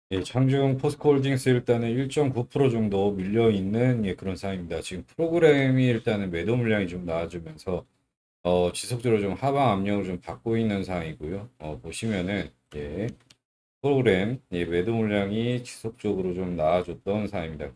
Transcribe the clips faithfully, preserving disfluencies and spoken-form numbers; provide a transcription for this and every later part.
예, 장중 포스코홀딩스 일단은 일 점 구 퍼센트 정도 밀려 있는 예, 그런 상황입니다. 지금 프로그램이 일단은 매도 물량이 좀 나와주면서 어, 지속적으로 좀 하방 압력을 좀 받고 있는 상황이고요. 어, 보시면은 예, 프로그램 예, 매도 물량이 지속적으로 좀 나와줬던 상황입니다.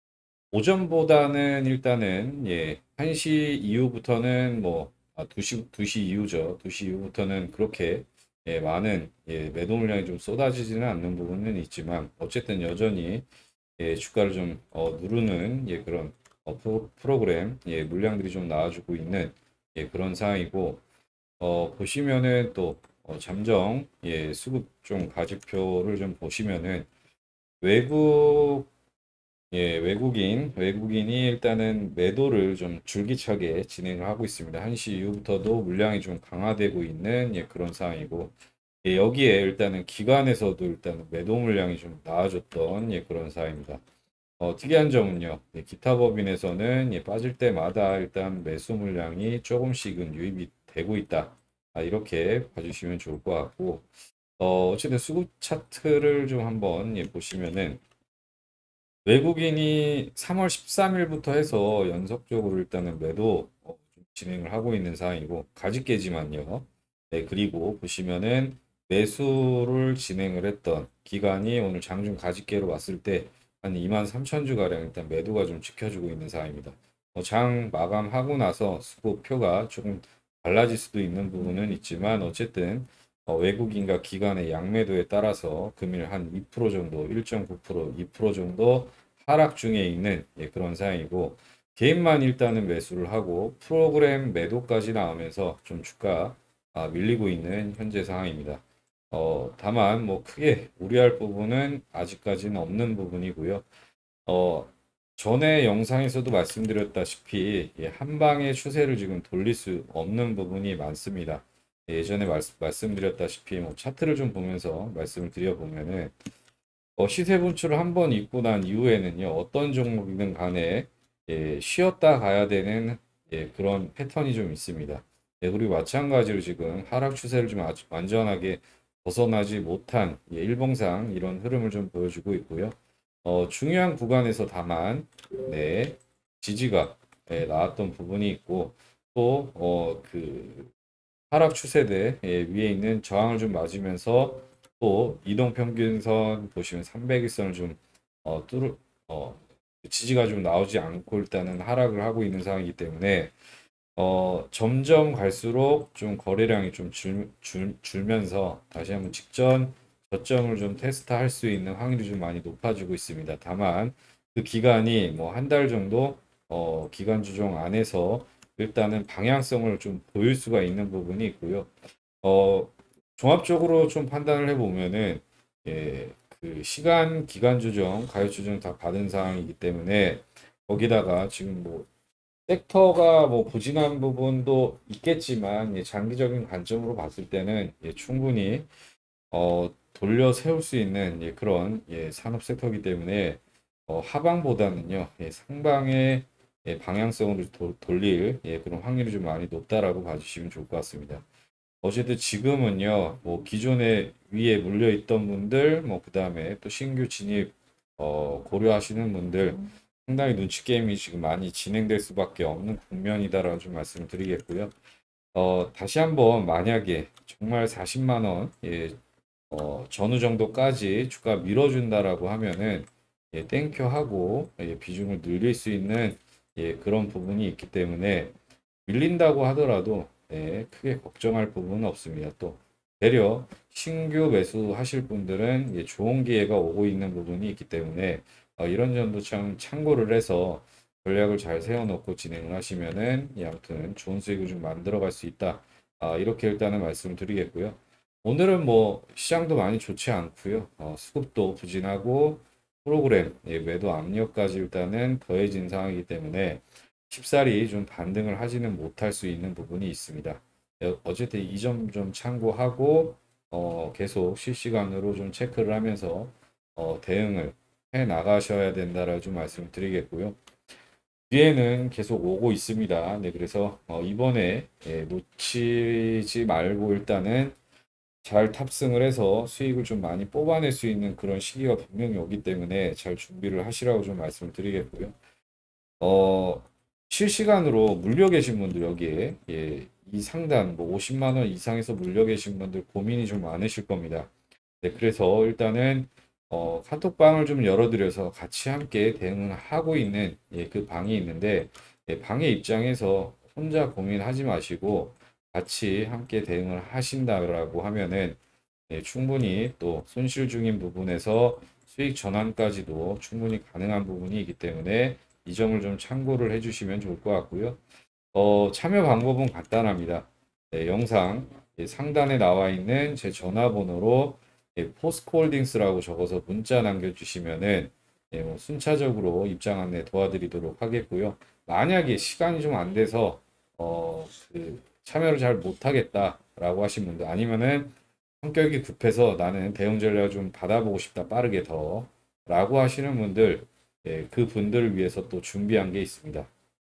오전보다는 일단은 예, 한 시 이후부터는 뭐 아, 두 시 두 시 이후죠. 두 시 이후부터는 그렇게 예, 많은 예, 매도 물량이 좀 쏟아지지는 않는 부분은 있지만 어쨌든 여전히 예, 주가를 좀 어, 누르는 예, 그런 어, 프로, 프로그램 예, 물량들이 좀 나와주고 있는 예, 그런 상황이고 어, 보시면은 또 어, 잠정 예, 수급 좀 가지표를 좀 보시면은 외국 예, 외국인, 외국인이 일단은 매도를 좀 줄기차게 진행을 하고 있습니다. 한 시 이후부터도 물량이 좀 강화되고 있는 예, 그런 상황이고, 예, 여기에 일단은 기관에서도 일단은 매도 물량이 좀 나아졌던 예, 그런 상황입니다. 어, 특이한 점은요, 예, 기타 법인에서는 예, 빠질 때마다 일단 매수 물량이 조금씩은 유입이 되고 있다. 아, 이렇게 봐주시면 좋을 것 같고, 어, 어쨌든 수급 차트를 좀 한번 예, 보시면은 외국인이 삼월 십삼 일부터 해서 연속적으로 일단은 매도 어, 좀 진행을 하고 있는 상황이고 가직계지만요. 네, 그리고 보시면은 매수를 진행을 했던 기간이 오늘 장중 가직계로 봤을 때 한 이만 삼천 주 가량 일단 매도가 좀 지켜주고 있는 상황입니다. 어, 장 마감하고 나서 수급표가 조금 달라질 수도 있는 부분은 있지만 어쨌든 어, 외국인과 기관의 양매도에 따라서 금일 한 이 퍼센트 정도, 일 점 구 퍼센트, 이 퍼센트 정도 하락 중에 있는 예, 그런 상황이고 개인만 일단은 매수를 하고 프로그램 매도까지 나오면서 좀 주가 아, 밀리고 있는 현재 상황입니다. 어, 다만 뭐 크게 우려할 부분은 아직까지는 없는 부분이고요. 어, 전에 영상에서도 말씀드렸다시피 예, 한 방의 추세를 지금 돌릴 수 없는 부분이 많습니다. 예전에 말, 말씀드렸다시피 뭐 차트를 좀 보면서 말씀을 드려보면은 어, 시세 분출을 한번 있고 난 이후에는요, 어떤 종목이든 간에 예, 쉬었다 가야 되는 예, 그런 패턴이 좀 있습니다. 예, 그리고 마찬가지로 지금 하락 추세를 좀 아주 완전하게 벗어나지 못한 예, 일봉상 이런 흐름을 좀 보여주고 있고요. 어, 중요한 구간에서 다만 네, 지지가 예, 나왔던 부분이 있고 또 어, 그 하락 추세대 예, 위에 있는 저항을 좀 맞으면서 또 이동 평균선 보시면 삼백 일선을 좀 어, 뚫을 어, 지지가 좀 나오지 않고 일단은 하락을 하고 있는 상황이기 때문에 어, 점점 갈수록 좀 거래량이 좀 줄, 줄, 줄면서 다시 한번 직전 저점을 좀 테스트할 수 있는 확률이 좀 많이 높아지고 있습니다. 다만 그 기간이 뭐 한 달 정도 어, 기간 조정 안에서 일단은 방향성을 좀 보일 수가 있는 부분이 있고요. 어, 종합적으로 좀 판단을 해보면은 예, 그 시간 기간 조정, 가격 조정 다 받은 상황이기 때문에 거기다가 지금 뭐 섹터가 뭐 부진한 부분도 있겠지만 예, 장기적인 관점으로 봤을 때는 예, 충분히 어, 돌려 세울 수 있는 예, 그런 예, 산업 섹터이기 때문에 어, 하방보다는요 예, 상방의 예, 방향성으로 도- 돌릴 예, 그런 확률이 좀 많이 높다라고 봐주시면 좋을 것 같습니다. 어쨌든 지금은요 뭐 기존에 위에 물려 있던 분들 뭐 그다음에 또 신규 진입 어, 고려하시는 분들 상당히 눈치 게임이 지금 많이 진행될 수밖에 없는 국면이다라고 좀 말씀을 드리겠고요. 어, 다시 한번 만약에 정말 사십만 원, 예, 어, 전후 정도까지 주가 밀어준다라고 하면은 예, 땡큐 하고 예, 비중을 늘릴 수 있는 예, 그런 부분이 있기 때문에 밀린다고 하더라도 예, 크게 걱정할 부분은 없습니다. 또 되려 신규 매수하실 분들은 예, 좋은 기회가 오고 있는 부분이 있기 때문에 어, 이런 점도 참 참고를 해서 전략을 잘 세워놓고 진행을 하시면은 예, 아무튼 좋은 수익을 좀 만들어 갈 수 있다. 아, 이렇게 일단은 말씀을 드리겠고요. 오늘은 뭐 시장도 많이 좋지 않고요. 어, 수급도 부진하고 프로그램 예, 매도 압력까지 일단은 더해진 상황이기 때문에 쉽사리 좀 반등을 하지는 못할 수 있는 부분이 있습니다. 어, 어쨌든 이 점 좀 참고하고 어, 계속 실시간으로 좀 체크를 하면서 어, 대응을 해 나가셔야 된다라고 좀 말씀드리겠고요. 뒤에는 계속 오고 있습니다. 네, 그래서 어, 이번에 예, 놓치지 말고 일단은 잘 탑승을 해서 수익을 좀 많이 뽑아낼 수 있는 그런 시기가 분명히 오기 때문에 잘 준비를 하시라고 좀 말씀을 드리겠고요. 어, 실시간으로 물려 계신 분들 여기에 예, 이 상단 뭐 오십만 원 이상에서 물려 계신 분들 고민이 좀 많으실 겁니다. 네, 그래서 일단은 어, 카톡방을 좀 열어드려서 같이 함께 대응을 하고 있는 예, 그 방이 있는데 예, 방의 입장에서 혼자 고민하지 마시고 같이 함께 대응을 하신다라고 하면은 예, 충분히 또 손실 중인 부분에서 수익 전환까지도 충분히 가능한 부분이기 때문에 이 점을 좀 참고를 해주시면 좋을 것 같고요. 어, 참여 방법은 간단합니다. 네, 영상 예, 상단에 나와 있는 제 전화번호로 예, 포스코홀딩스라고 적어서 문자 남겨주시면은 예, 뭐 순차적으로 입장 안내 도와드리도록 하겠고요. 만약에 시간이 좀 안 돼서 어, 그 참여를 잘 못하겠다라고 하신 분들 아니면은 성격이 급해서 나는 대응 전략을 좀 받아보고 싶다 빠르게 더 라고 하시는 분들 예, 그 분들을 위해서 또 준비한 게 있습니다.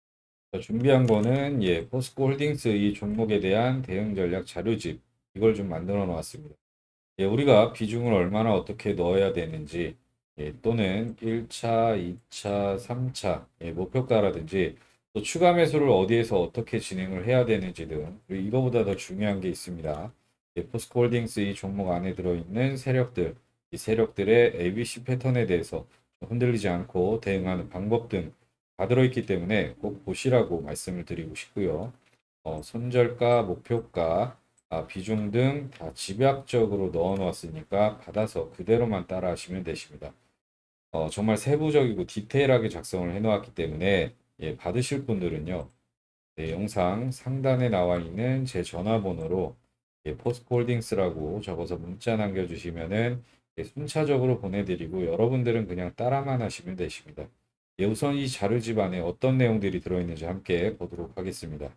준비한 거는 예, 포스코 홀딩스 이 종목에 대한 대응 전략 자료집 이걸 좀 만들어 놓았습니다. 예, 우리가 비중을 얼마나 어떻게 넣어야 되는지 예, 또는 일 차, 이 차, 삼 차 예, 목표가라든지 또 추가 매수를 어디에서 어떻게 진행을 해야 되는지 등 그리고 이거보다 더 중요한 게 있습니다. 예, 포스코 홀딩스 이 종목 안에 들어있는 세력들 이 세력들의 에이비씨 패턴에 대해서 흔들리지 않고 대응하는 방법 등 다 들어있기 때문에 꼭 보시라고 말씀을 드리고 싶고요. 어, 손절가, 목표가, 아, 비중 등 다 집약적으로 넣어 놓았으니까 받아서 그대로만 따라 하시면 되십니다. 어, 정말 세부적이고 디테일하게 작성을 해 놓았기 때문에 예, 받으실 분들은요. 네, 영상 상단에 나와 있는 제 전화번호로 예, 포스코홀딩스라고 적어서 문자 남겨주시면은 예, 순차적으로 보내드리고 여러분들은 그냥 따라만 하시면 되십니다. 예, 우선 이 자료집 안에 어떤 내용들이 들어있는지 함께 보도록 하겠습니다.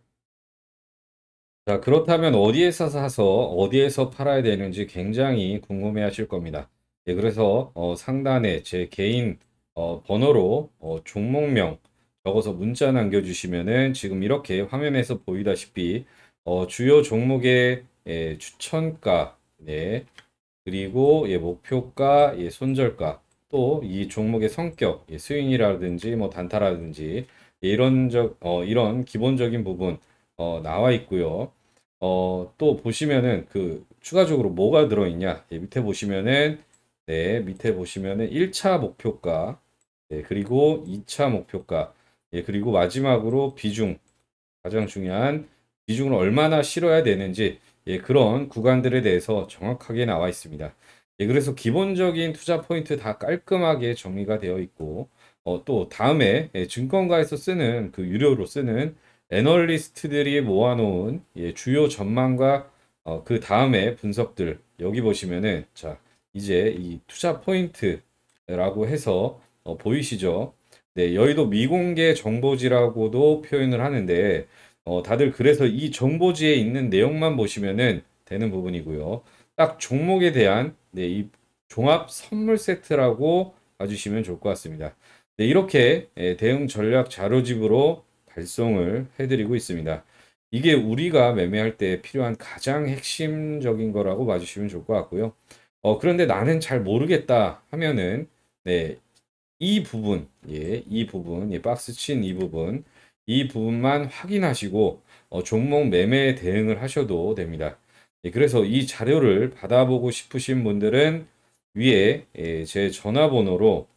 자, 그렇다면 어디에서 사서 어디에서 팔아야 되는지 굉장히 궁금해 하실 겁니다. 예, 그래서 어, 상단에 제 개인 어, 번호로 어, 종목명 적어서 문자 남겨주시면은 지금 이렇게 화면에서 보이다시피 어, 주요 종목의 예, 추천가, 네, 그리고 예, 목표가, 예, 손절가, 또 이 종목의 성격, 예, 스윙이라든지 뭐 단타라든지 예, 이런 적, 어, 이런 기본적인 부분 어, 나와 있고요. 어, 또 보시면은 그 추가적으로 뭐가 들어있냐? 예, 밑에 보시면은 네, 밑에 보시면은 일 차 목표가, 예, 그리고 이 차 목표가, 예, 그리고 마지막으로 비중, 가장 중요한 비중을 얼마나 실어야 되는지 예, 그런 구간들에 대해서 정확하게 나와 있습니다. 예, 그래서 기본적인 투자 포인트 다 깔끔하게 정리가 되어 있고 어, 또 다음에 예, 증권가에서 쓰는 그 유료로 쓰는 애널리스트들이 모아놓은 예, 주요 전망과 어, 그 다음에 분석들 여기 보시면은 자 이제 이 투자 포인트라고 해서 어, 보이시죠? 네, 여의도 미공개 정보지라고도 표현을 하는데 어, 다들 그래서 이 정보지에 있는 내용만 보시면은 되는 부분이고요. 딱 종목에 대한 네, 이 종합 선물 세트라고 봐주시면 좋을 것 같습니다. 네, 이렇게 예, 대응 전략 자료집으로 발송을 해드리고 있습니다. 이게 우리가 매매할 때 필요한 가장 핵심적인 거라고 봐주시면 좋을 것 같고요. 어, 그런데 나는 잘 모르겠다 하면은 네, 이 부분, 예, 이 부분, 예, 박스 친 이 부분, 이 부분만 확인하시고 어, 종목 매매 대응을 하셔도 됩니다. 예, 그래서 이 자료를 받아보고 싶으신 분들은 위에 예, 제 전화번호로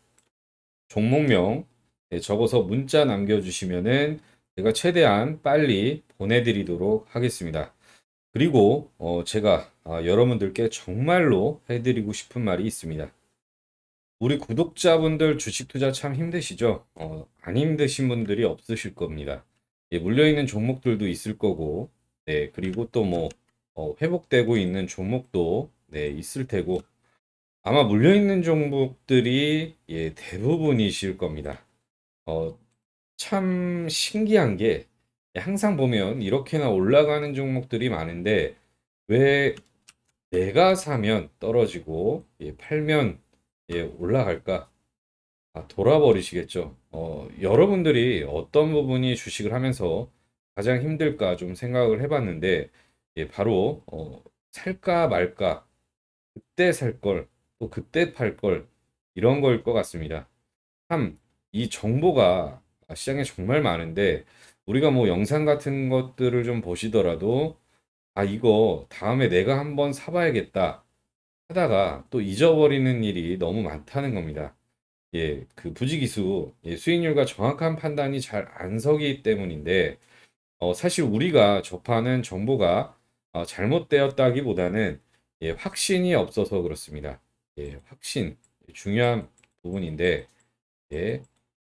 종목명 예, 적어서 문자 남겨주시면은 제가 최대한 빨리 보내드리도록 하겠습니다. 그리고 어, 제가 아, 여러분들께 정말로 해드리고 싶은 말이 있습니다. 우리 구독자분들 주식 투자 참 힘드시죠? 어, 안 힘드신 분들이 없으실 겁니다. 예, 물려있는 종목들도 있을 거고, 네, 그리고 또 뭐, 어, 회복되고 있는 종목도, 네, 있을 테고, 아마 물려있는 종목들이, 예, 대부분이실 겁니다. 어, 참 신기한 게, 항상 보면 이렇게나 올라가는 종목들이 많은데, 왜 내가 사면 떨어지고, 예, 팔면, 예, 올라갈까? 아, 돌아버리시겠죠. 어, 여러분들이 어떤 부분이 주식을 하면서 가장 힘들까 좀 생각을 해봤는데, 예, 바로, 어, 살까 말까, 그때 살 걸, 또 그때 팔 걸, 이런 거일 것 같습니다. 참, 이 정보가 시장에 정말 많은데, 우리가 뭐 영상 같은 것들을 좀 보시더라도, 아, 이거 다음에 내가 한번 사봐야겠다 하다가 또 잊어버리는 일이 너무 많다는 겁니다. 예, 그 부지기수, 예, 수익률과 정확한 판단이 잘 안 서기 때문인데, 어, 사실 우리가 접하는 정보가 어, 잘못되었다기보다는 예, 확신이 없어서 그렇습니다. 예, 확신, 중요한 부분인데, 예,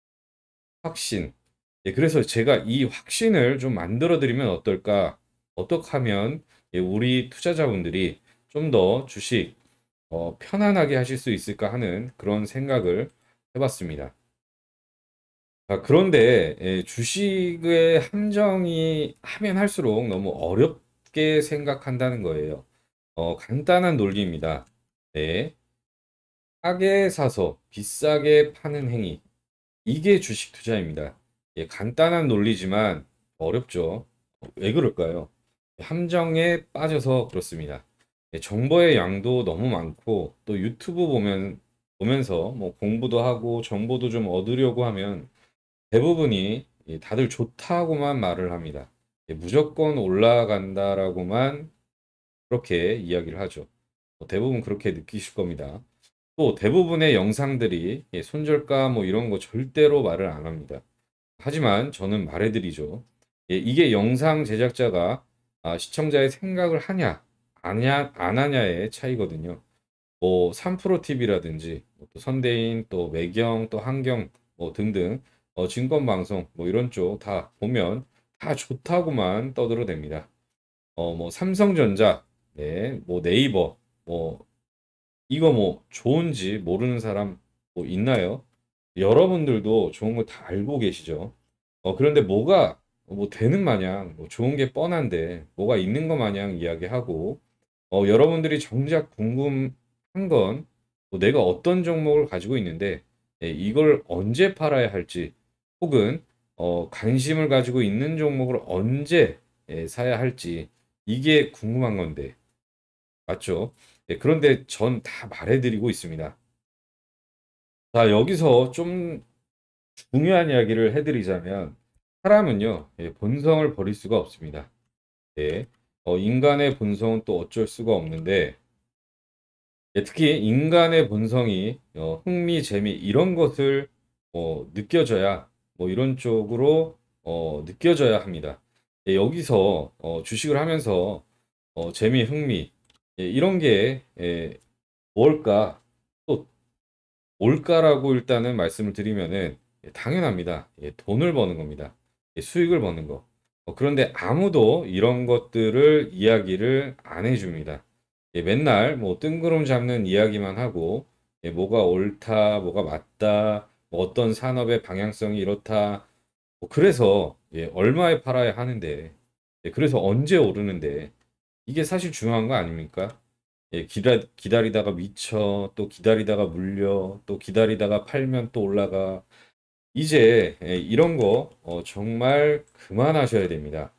확신. 예, 그래서 제가 이 확신을 좀 만들어 드리면 어떨까? 어떻게 하면 예, 우리 투자자분들이 좀 더 주식 어, 편안하게 하실 수 있을까 하는 그런 생각을 해봤습니다. 아, 그런데 예, 주식의 함정이 하면 할수록 너무 어렵게 생각한다는 거예요. 어, 간단한 논리입니다. 네, 싸게 사서 비싸게 파는 행위. 이게 주식 투자입니다. 예, 간단한 논리지만 어렵죠. 왜 그럴까요? 함정에 빠져서 그렇습니다. 예, 정보의 양도 너무 많고 또 유튜브 보면 보면서 뭐 공부도 하고 정보도 좀 얻으려고 하면 대부분이 예, 다들 좋다고만 말을 합니다. 예, 무조건 올라간다라고만 그렇게 이야기를 하죠. 뭐 대부분 그렇게 느끼실 겁니다. 또 대부분의 영상들이 예, 손절가 뭐 이런 거 절대로 말을 안 합니다. 하지만 저는 말해드리죠. 예, 이게 영상 제작자가 아, 시청자의 생각을 하냐, 아냐, 안 하냐의 차이거든요. 뭐 삼프로티비라든지 또 선대인 또 매경 또 한경 뭐 등등 어, 증권방송 뭐 이런 쪽 다 보면 다 좋다고만 떠들어댑니다. 어, 뭐 삼성전자, 네, 뭐 네이버, 뭐 이거 뭐 좋은지 모르는 사람 뭐 있나요? 여러분들도 좋은 거 다 알고 계시죠? 어, 그런데 뭐가 뭐 되는 마냥 뭐 좋은 게 뻔한데 뭐가 있는 것 마냥 이야기하고 어, 여러분들이 정작 궁금한 건뭐 내가 어떤 종목을 가지고 있는데 예, 이걸 언제 팔아야 할지 혹은 어, 관심을 가지고 있는 종목을 언제 예, 사야 할지 이게 궁금한 건데 맞죠? 예, 그런데 전 다 말해드리고 있습니다. 자, 여기서 좀 중요한 이야기를 해드리자면 사람은요, 예, 본성을 버릴 수가 없습니다. 예, 어, 인간의 본성은 또 어쩔 수가 없는데 예, 특히 인간의 본성이 어, 흥미, 재미 이런 것을 어, 느껴져야 뭐 이런 쪽으로 어, 느껴져야 합니다. 예, 여기서 어, 주식을 하면서 어, 재미, 흥미 예, 이런 게 예, 뭘까? 또 올가라고 일단은 말씀을 드리면은 예, 당연합니다. 예, 돈을 버는 겁니다. 예, 수익을 버는 거. 어, 그런데 아무도 이런 것들을 이야기를 안 해줍니다. 예, 맨날 뭐 뜬구름 잡는 이야기만 하고 예, 뭐가 옳다, 뭐가 맞다, 뭐 어떤 산업의 방향성이 이렇다. 뭐 그래서 예, 얼마에 팔아야 하는데, 예, 그래서 언제 오르는데 이게 사실 중요한 거 아닙니까? 예, 기다, 기다리다가 미쳐, 또 기다리다가 물려, 또 기다리다가 팔면 또 올라가. 이제 예, 이런 거 어, 정말 그만하셔야 됩니다.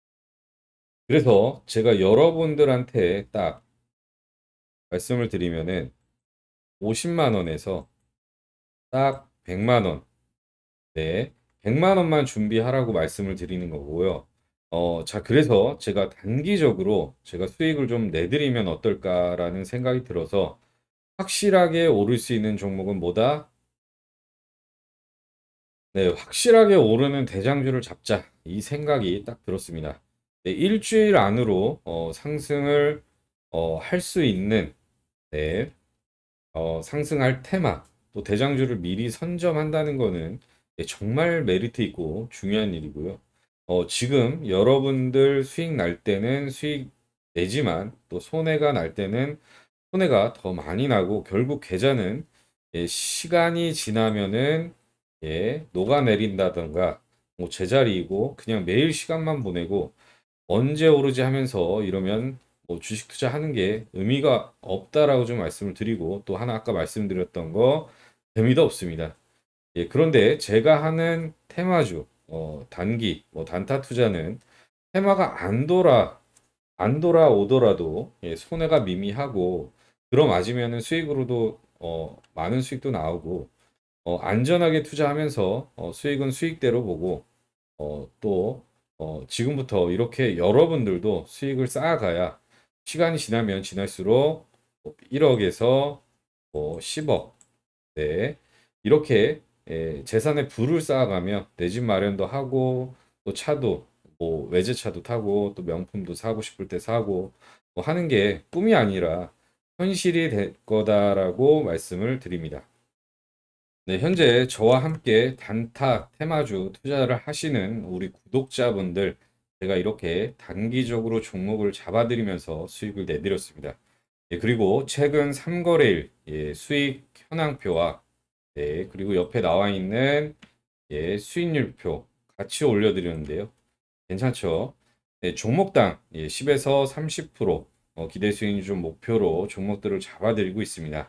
그래서 제가 여러분들한테 딱 말씀을 드리면은 오십만 원에서 딱 백만 원, 네, 백만 원만 준비하라고 말씀을 드리는 거고요. 어, 자, 그래서 제가 단기적으로 제가 수익을 좀 내드리면 어떨까라는 생각이 들어서 확실하게 오를 수 있는 종목은 뭐다? 네, 확실하게 오르는 대장주를 잡자. 이 생각이 딱 들었습니다. 네, 일주일 안으로 어, 상승을 어, 할 수 있는 네, 어, 상승할 테마, 또 대장주를 미리 선점한다는 거는 네, 정말 메리트 있고 중요한 일이고요. 어, 지금 여러분들 수익 날 때는 수익 내지만 또 손해가 날 때는 손해가 더 많이 나고 결국 계좌는 예, 시간이 지나면은 예, 녹아내린다던가 뭐 제자리이고 그냥 매일 시간만 보내고 언제 오르지 하면서 이러면 뭐 주식 투자하는 게 의미가 없다라고 좀 말씀을 드리고 또 하나 아까 말씀드렸던 거 재미도 없습니다. 예, 그런데 제가 하는 테마주 어, 단기 뭐 단타 투자는 테마가 안 돌아 안 돌아오더라도 예, 손해가 미미하고 들어맞으면은 수익으로도 어, 많은 수익도 나오고 어, 안전하게 투자하면서 어, 수익은 수익대로 보고 어, 또 어, 지금부터 이렇게 여러분들도 수익을 쌓아가야 시간이 지나면 지날수록 일억에서 뭐 십억 네, 이렇게 예, 재산의 부를 쌓아가며 내 집 마련도 하고 또 차도 뭐 외제차도 타고 또 명품도 사고 싶을 때 사고 뭐 하는 게 꿈이 아니라 현실이 될 거다라고 말씀을 드립니다. 네, 현재 저와 함께 단타 테마주 투자를 하시는 우리 구독자분들 제가 이렇게 단기적으로 종목을 잡아드리면서 수익을 내드렸습니다. 예, 그리고 최근 삼 거래일 예, 수익 현황표와 네, 그리고 옆에 나와 있는 예, 수익률표 같이 올려드렸는데요. 괜찮죠? 네, 종목당 예, 십에서 삼십 퍼센트 어, 기대 수익률 좀 목표로 종목들을 잡아드리고 있습니다.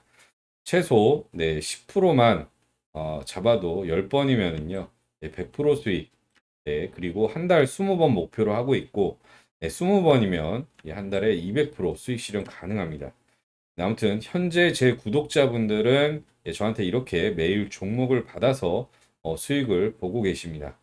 최소 네, 십 퍼센트만 어, 잡아도 열 번이면은요. 네, 백 퍼센트 수익. 네, 그리고 한 달 이십 번 목표로 하고 있고 네, 이십 번이면 예, 한 달에 이백 퍼센트 수익 실현 가능합니다. 네, 아무튼 현재 제 구독자분들은 예, 저한테 이렇게 매일 종목을 받아서 어, 수익을 보고 계십니다.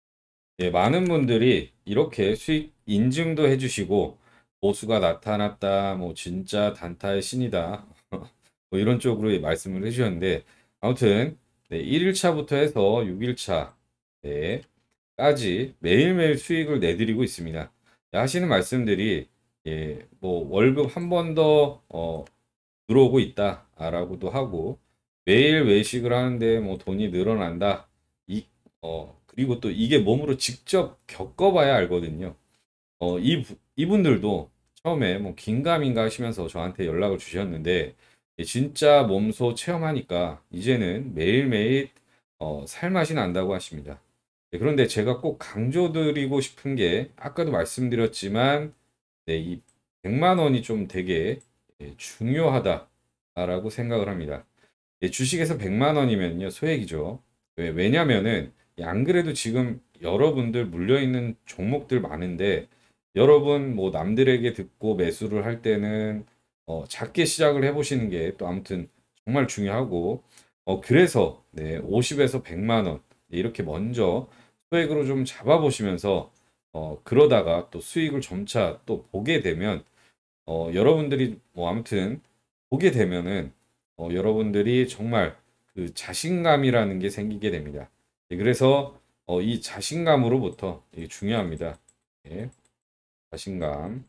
예, 많은 분들이 이렇게 수익 인증도 해주시고 보수가 나타났다, 뭐 진짜 단타의 신이다, 뭐 이런 쪽으로 예, 말씀을 해주셨는데 아무튼 네, 일 일차부터 해서 육 일차 네, 까지 매일매일 수익을 내드리고 있습니다. 예, 하시는 말씀들이 예, 뭐 월급 한 번 더 어, 들어오고 있다라고도 하고 매일 외식을 하는데 뭐 돈이 늘어난다. 이, 어, 그리고 또 이게 몸으로 직접 겪어봐야 알거든요. 어, 이, 부- 이분들도 처음에 뭐 긴가민가 하시면서 저한테 연락을 주셨는데 예, 진짜 몸소 체험하니까 이제는 매일매일 어, 살맛이 난다고 하십니다. 예, 그런데 제가 꼭 강조드리고 싶은 게 아까도 말씀드렸지만 네, 이 백만 원이 좀 되게 예, 중요하다라고 생각을 합니다. 예, 주식에서 백만 원이면요, 소액이죠. 왜, 왜냐면은, 예, 안 그래도 지금 여러분들 물려있는 종목들 많은데, 여러분 뭐 남들에게 듣고 매수를 할 때는 어, 작게 시작을 해보시는 게 또 아무튼 정말 중요하고, 어, 그래서 네, 오십에서 백만 원 네, 이렇게 먼저 소액으로 좀 잡아보시면서 어, 그러다가 또 수익을 점차 또 보게 되면 어, 여러분들이 뭐 아무튼 보게 되면은 어, 여러분들이 정말 그 자신감이라는 게 생기게 됩니다. 예, 그래서 어, 이 자신감으로부터 이게 중요합니다. 예, 자신감.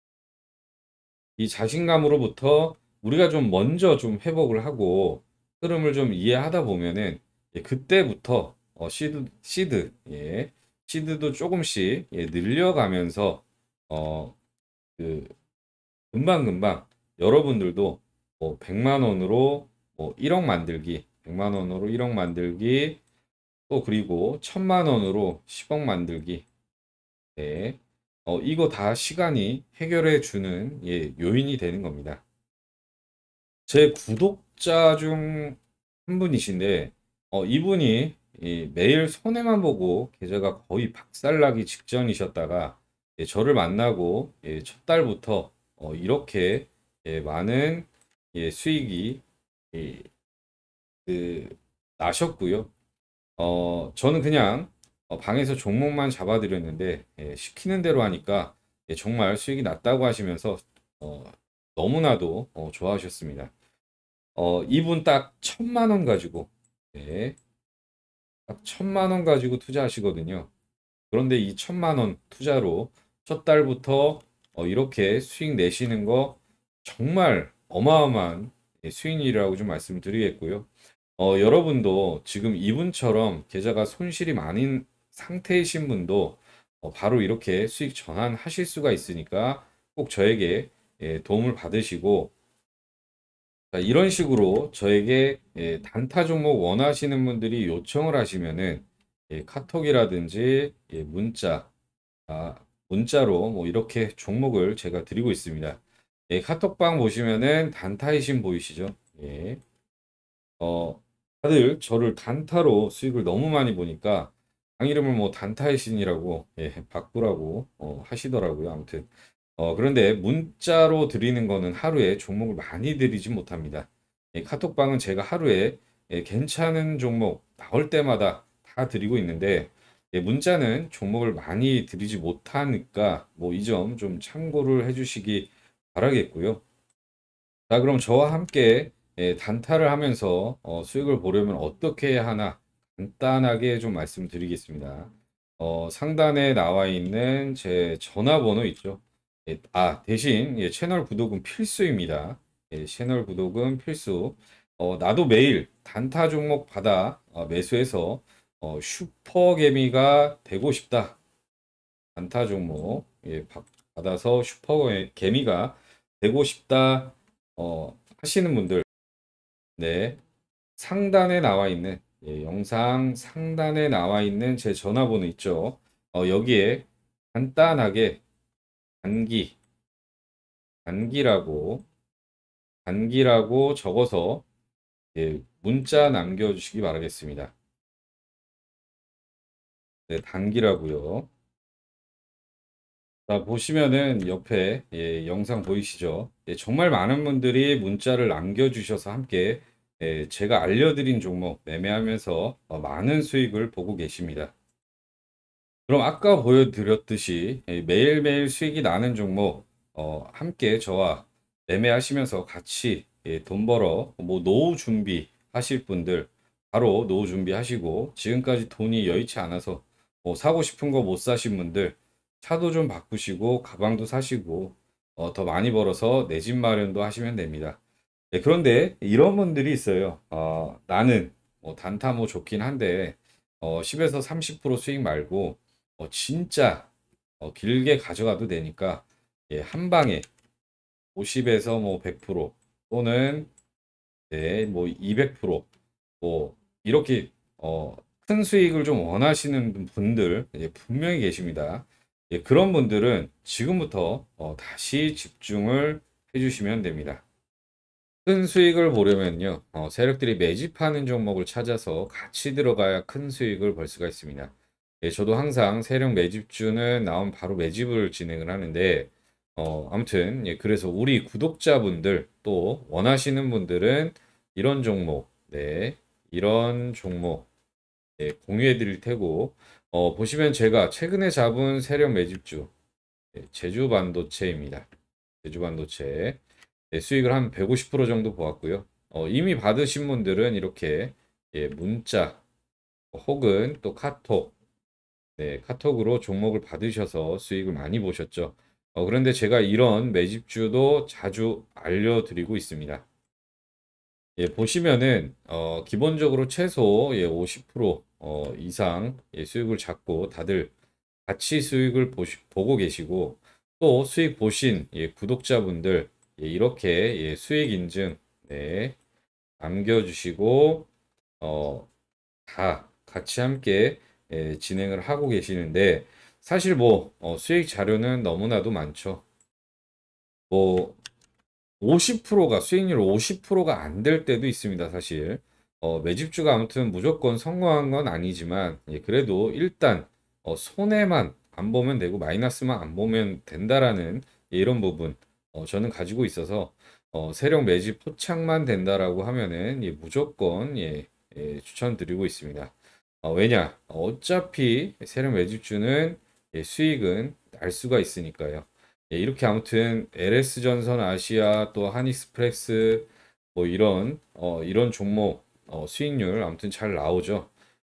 이 자신감으로부터 우리가 좀 먼저 좀 회복을 하고 흐름을 좀 이해하다 보면은 예, 그때부터 어, 시드, 시드, 예, 시드도 조금씩 예, 늘려가면서 어, 그 금방금방 여러분들도 뭐 백만 원으로 뭐 일억 만들기, 백만 원으로 일억 만들기, 또 그리고 천만 원으로 십억 만들기. 네. 어, 이거 다 시간이 해결해 주는 예, 요인이 되는 겁니다. 제 구독자 중 한 분이신데 어, 이분이 이 매일 손해만 보고 계좌가 거의 박살나기 직전이셨다가 예, 저를 만나고 예, 첫 달부터 어, 이렇게 예, 많은 예, 수익이 예, 그, 나셨고요. 어, 저는 그냥 어, 방에서 종목만 잡아드렸는데 예, 시키는 대로 하니까 예, 정말 수익이 났다고 하시면서 어, 너무나도 어, 좋아하셨습니다. 어, 이분 딱 천만 원 가지고, 네, 딱 천만 원 가지고 투자하시거든요. 그런데 이 천만 원 투자로 첫 달부터 어, 이렇게 수익 내시는 거 정말 어마어마한 예, 수익이라고 좀 말씀을 드리겠고요. 어, 여러분도 지금 이분처럼 계좌가 손실이 많은 상태이신 분도 어, 바로 이렇게 수익 전환하실 수가 있으니까 꼭 저에게 예, 도움을 받으시고 자, 이런 식으로 저에게 예, 단타 종목 원하시는 분들이 요청을 하시면은 예, 카톡이라든지 예, 문자, 아, 문자로 뭐 이렇게 종목을 제가 드리고 있습니다. 예, 카톡방 보시면은 단타이신 보이시죠? 예. 어, 다들 저를 단타로 수익을 너무 많이 보니까 방 이름을 뭐 단타이신이라고 예, 바꾸라고 어, 하시더라고요. 아무튼 어, 그런데 문자로 드리는 거는 하루에 종목을 많이 드리지 못합니다. 예, 카톡방은 제가 하루에 예, 괜찮은 종목 나올 때마다 다 드리고 있는데 예, 문자는 종목을 많이 드리지 못하니까 뭐 이 점 좀 참고를 해주시기 바라겠고요. 자, 그럼 저와 함께 예, 단타를 하면서 어, 수익을 보려면 어떻게 해야 하나 간단하게 좀 말씀드리겠습니다. 어, 상단에 나와 있는 제 전화번호 있죠. 예, 아, 대신 예, 채널 구독은 필수입니다. 예, 채널 구독은 필수. 어, 나도 매일 단타 종목 받아 어, 매수해서 어, 슈퍼개미가 되고 싶다. 단타 종목 예, 받- 받아서 슈퍼개미가 되고 싶다. 어, 하시는 분들, 네, 상단에 나와 있는, 예, 영상 상단에 나와 있는 제 전화번호 있죠. 어, 여기에 간단하게 단기, 단기라고, 단기라고 적어서, 예, 문자 남겨주시기 바라겠습니다. 네, 단기라고요. 자, 보시면은 옆에, 예, 영상 보이시죠? 예, 정말 많은 분들이 문자를 남겨주셔서 함께, 예, 제가 알려드린 종목 매매하면서 어, 많은 수익을 보고 계십니다. 그럼 아까 보여드렸듯이 예, 매일매일 수익이 나는 종목 어, 함께 저와 매매하시면서 같이 예, 돈 벌어 뭐 노후 준비 하실 분들 바로 노후 준비하시고 지금까지 돈이 여의치 않아서 뭐 사고 싶은 거 못 사신 분들 차도 좀 바꾸시고 가방도 사시고 어, 더 많이 벌어서 내 집 마련도 하시면 됩니다. 예, 그런데 이런 분들이 있어요. 어, 나는 뭐 단타 뭐 좋긴 한데 어, 십에서 삼십 퍼센트 수익 말고 어, 진짜 어, 길게 가져가도 되니까 예, 한 방에 오십에서 뭐 백 퍼센트 또는 네, 뭐 이백 퍼센트 뭐 이렇게 어, 큰 수익을 좀 원하시는 분들 예, 분명히 계십니다. 예, 그런 분들은 지금부터 어, 다시 집중을 해주시면 됩니다. 큰 수익을 보려면요, 어, 세력들이 매집하는 종목을 찾아서 같이 들어가야 큰 수익을 벌 수가 있습니다. 예, 저도 항상 세력 매집주는 나온 바로 매집을 진행을 하는데, 어, 아무튼, 예, 그래서 우리 구독자분들 또 원하시는 분들은 이런 종목, 네, 이런 종목, 예, 공유해 드릴 테고, 어, 보시면 제가 최근에 잡은 세력 매집주, 예, 제주 반도체입니다. 제주 반도체. 예, 수익을 한 백오십 퍼센트 정도 보았고요. 어, 이미 받으신 분들은 이렇게 예, 문자 혹은 또 카톡, 네, 카톡으로 종목을 받으셔서 수익을 많이 보셨죠. 어, 그런데 제가 이런 매집주도 자주 알려드리고 있습니다. 예, 보시면은 어, 기본적으로 최소 예, 오십 퍼센트 어, 이상 예, 수익을 잡고 다들 같이 수익을 보시, 보고 계시고 또 수익 보신 예, 구독자분들 예, 이렇게 예, 수익 인증 네, 남겨주시고 어, 다 같이 함께 예, 진행을 하고 계시는데 사실 뭐 어, 수익 자료는 너무나도 많죠. 뭐 오십 퍼센트가 수익률 오십 퍼센트가 안 될 때도 있습니다, 사실. 어, 매집주가 아무튼 무조건 성공한 건 아니지만 예, 그래도 일단 어, 손해만 안 보면 되고 마이너스만 안 보면 된다라는 예, 이런 부분 어, 저는 가지고 있어서 어, 세력 매집 포착만 된다라고 하면은 예, 무조건 예, 예, 추천드리고 있습니다. 어, 왜냐? 어차피 세력 매집주는 예, 수익은 날 수가 있으니까요. 예, 이렇게 아무튼 엘에스전선 아시아 또 한익스프레스 뭐 이런 어 이런 종목 어 수익률 아무튼 잘 나오죠.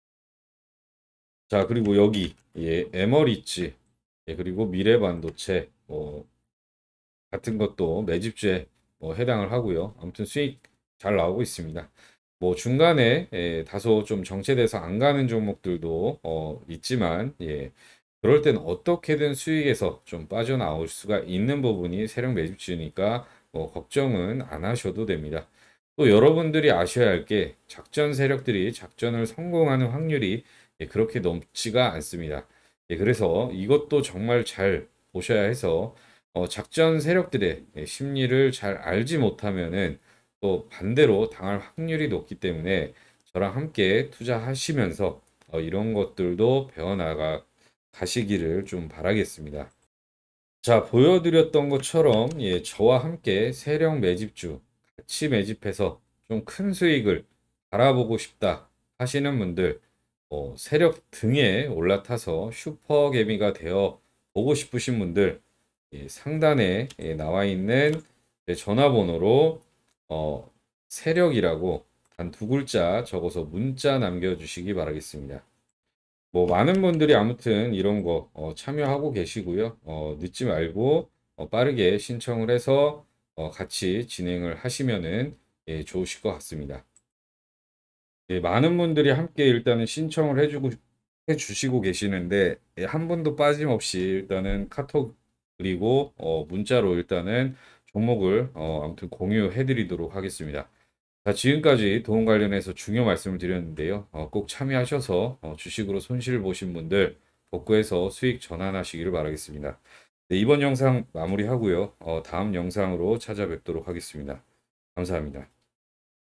자, 그리고 여기 예, 에머리츠 예, 그리고 미래반도체 뭐 같은 것도 매집주에 뭐 해당을 하고요. 아무튼 수익 잘 나오고 있습니다. 뭐 중간에 예, 다소 좀 정체돼서 안 가는 종목들도 어, 있지만 예, 그럴 땐 어떻게든 수익에서 좀 빠져나올 수가 있는 부분이 세력 매집주니까 뭐 걱정은 안 하셔도 됩니다. 또 여러분들이 아셔야 할 게 작전 세력들이 작전을 성공하는 확률이 예, 그렇게 높지가 않습니다. 예, 그래서 이것도 정말 잘 보셔야 해서 어, 작전 세력들의 예, 심리를 잘 알지 못하면은 또 반대로 당할 확률이 높기 때문에 저랑 함께 투자하시면서 어, 이런 것들도 배워나가 가시기를 좀 바라겠습니다. 자, 보여드렸던 것처럼 예, 저와 함께 세력 매집주 같이 매집해서 좀 큰 수익을 바라보고 싶다 하시는 분들, 어, 세력 등에 올라타서 슈퍼개미가 되어 보고 싶으신 분들, 예, 상단에 예, 나와 있는 제 전화번호로 어, 세력이라고 단 두 글자 적어서 문자 남겨주시기 바라겠습니다. 뭐 많은 분들이 아무튼 이런 거 어, 참여하고 계시고요. 어, 늦지 말고 어, 빠르게 신청을 해서 어, 같이 진행을 하시면은 예, 좋으실 것 같습니다. 예, 많은 분들이 함께 일단은 신청을 해주고 해주시고 계시는데 예, 한 분도 빠짐없이 일단은 카톡 그리고 어, 문자로 일단은 종목을 어, 아무튼 공유해드리도록 하겠습니다. 자, 지금까지 도움 관련해서 중요 말씀을 드렸는데요. 어, 꼭 참여하셔서 어, 주식으로 손실 보신 분들 복구해서 수익 전환하시기를 바라겠습니다. 네, 이번 영상 마무리하고요. 어, 다음 영상으로 찾아뵙도록 하겠습니다. 감사합니다.